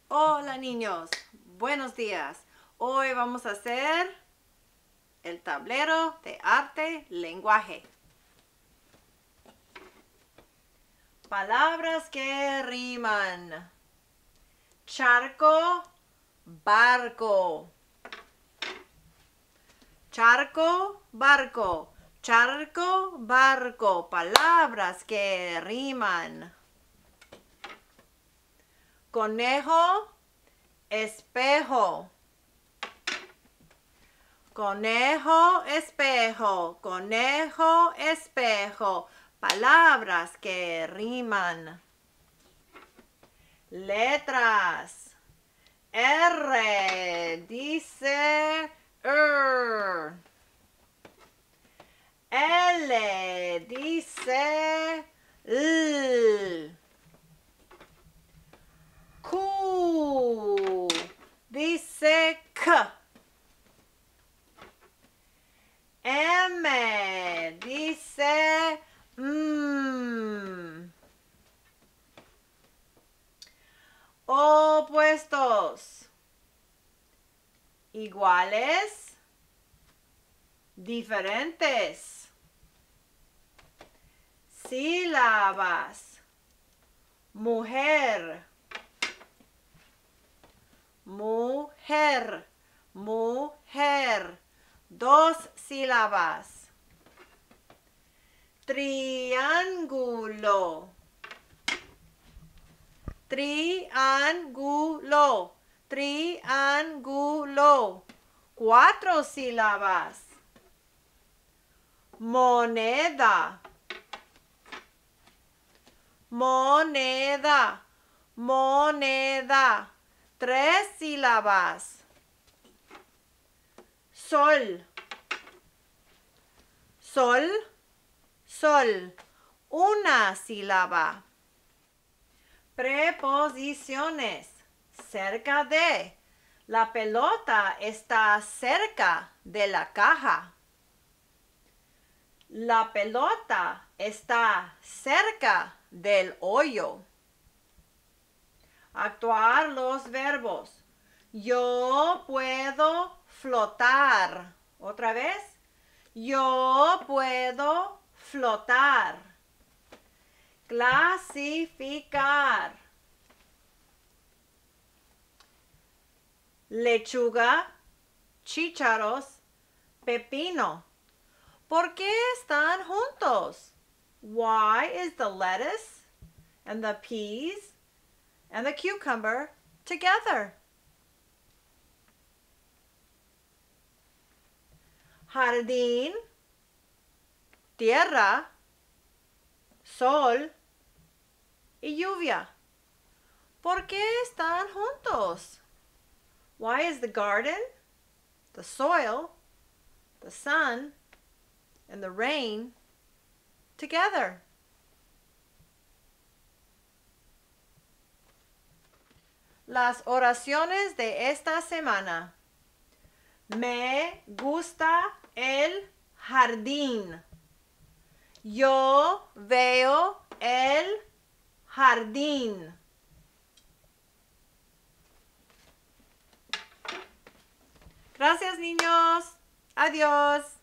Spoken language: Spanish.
Hola niños, buenos días. Hoy vamos a hacer el tablero de arte lenguaje. Palabras que riman. Charco, barco. Charco, barco. Charco, barco. Palabras que riman. Conejo, espejo. Conejo, espejo. Conejo, espejo. Palabras que riman. Letras. R dice L dice L. Q dice K. M dice M. Opuestos. Iguales. Diferentes. Sílabas. Mujer. Mujer. Mujer. 2 sílabas. Triángulo. Triángulo. Triángulo. 4 sílabas. Moneda. Moneda. Moneda. 3 sílabas. Sol. Sol. Sol. 1 sílaba. Preposiciones. Cerca de. La pelota está cerca de la caja. La pelota está cerca del hoyo. Actuar los verbos. Yo puedo flotar. Otra vez. Yo puedo flotar. Clasificar. Lechuga, chícharos, pepino. ¿Por qué están juntos? Why is the lettuce and the peas and the cucumber together? Jardín, tierra, sol y lluvia. ¿Por qué están juntos? Why is the garden, the soil, the sun, and the rain together? Las oraciones de esta semana. Me gusta el jardín. Yo veo el jardín. Gracias, niños. Adiós.